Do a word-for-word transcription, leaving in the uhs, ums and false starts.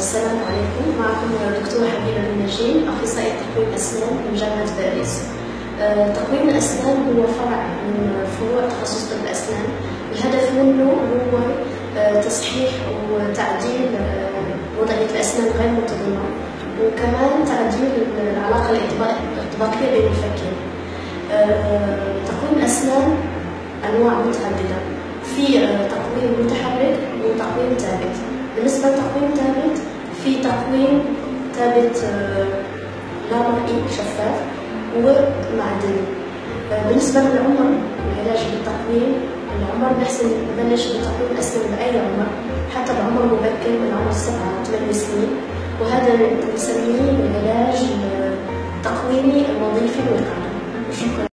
السلام عليكم. معكم دكتورة حبيبة بن نجيب، أخصائية تقويم أسنان من جامعة باريس. تقويم الأسنان هو فرع من فروع تخصص طب الأسنان. الهدف منه هو تصحيح وتعديل وضعية الأسنان غير منتظمة، وكمان تعديل العلاقة الانطباقية بين الفكين. تقويم الأسنان أنواع متعددة، في تقويم متحرك وتقويم ثابت. بالنسبة لتقويم ثابت، في تقويم ثابت لا مرئي شفاف ومعدني. بالنسبة للعمر، العلاج بالتقويم العمر بنحسن نبلش بتقويم الأسنان بأي عمر، حتى بعمر مبكر من عمر سبعة ثمان سنين، وهذا بنسميه العلاج التقويمي الوظيفي الوقائي. شكرا.